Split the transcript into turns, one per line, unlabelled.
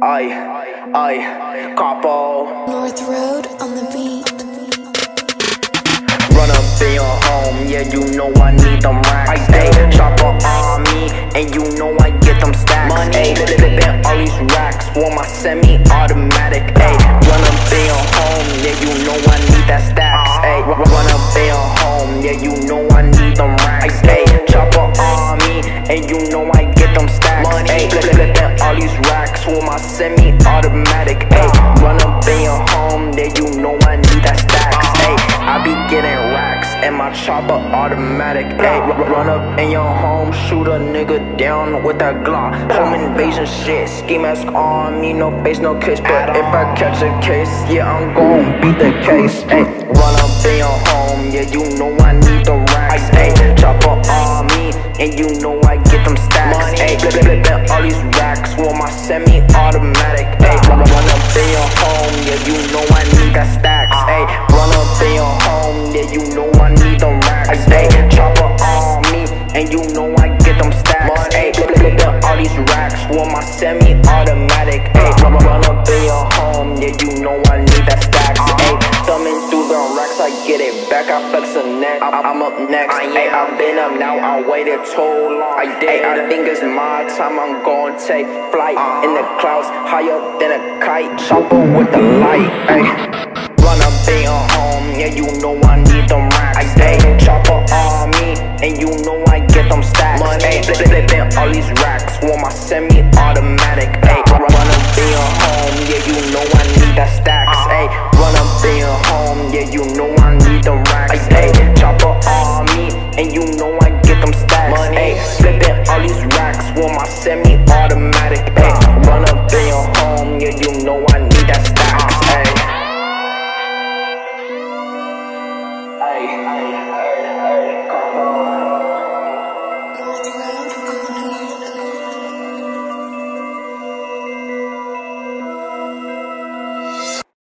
Capo.
North Road on the beat.
Run up in your home, yeah, you know I need them racks. Ayy, chopper on me, and you know I get them stacks. Ayy, flippin' all these racks for my semi-automatic. Ayy, run up in your home, yeah, you know I need that stacks. Ayy, run up in your home, yeah, you know I need them racks. Ayy, chopper on me, and you know I get them stacks. Ayy, flippin' all these racks for my semi-automatic. Ayy, run up in your home, yeah, you know I need that stacks. Ayy, I be getting racks and my chopper automatic. Ayy, run up in your home, shoot a nigga down with that Glock. Home invasion shit, ski mask on me, no face, no kiss. But if I catch a case, yeah, I'm gon' beat the case. Ayy, run up in your home, yeah, you know I need the racks. Ayy, chopper on me, and you know I get them stacks. Ayy, flippin' all these racks for my semi-automatic. Ayy, run up in your home, yeah, you know I need that stacks. Ayy, run up in your home, yeah, you know I need them racks. Ayy, chopper on me, and you know I get them stacks. Ayy, flippin' all these racks for my semi-automatic. Ayy, run up in your home, yeah, you know I need that stacks. Ayy, thumbing through the racks, I get it back, I flex a net. I'm up next. Ayy, I've been up now, I waited too long. I think it's my time, I'm gon' take flight in the clouds, higher than a kite. Chopper with the light. Ayy, run up in your home, yeah, you know I need them racks. Ayy, chopper on me, and you know I get them stacks. Ayy, flippin' all these racks for my semi-automatic.